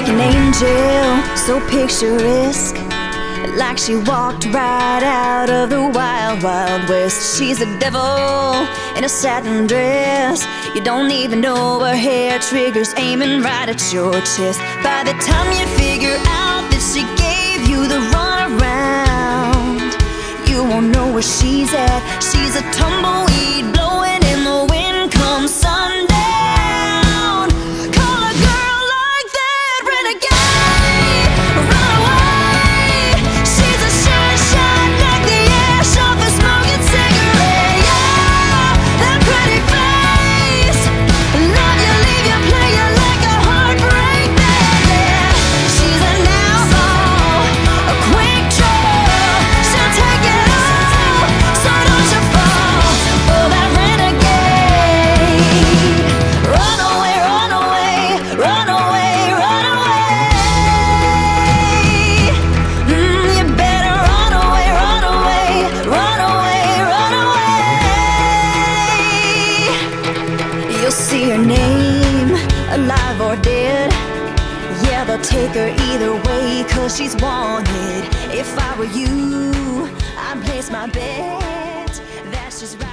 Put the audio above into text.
like an angel, so picturesque, like she walked right out of the wild, wild west. She's a devil in a satin dress. You don't even know her hair triggers aiming right at your chest. By the time you figure out that she gave you the runaround, you won't know where she's at. She's a tumbleweed blowing in the wind come sundown. Call a girl like that renegade, run away. She's a sure shot like the ash off a smoking cigarette. Yeah, that pretty face, love you, leave you, play you like a heartbreak band. Yeah, she's an outlaw, a quick draw. She'll take it all, so don't you fall for that renegade. Run away, run away, run away, run away. You better run away, run away, run away, run away. You'll see her name, alive or dead. Yeah, they'll take her either way, 'cause she's wanted. If I were you, I'd place my bet that she's right.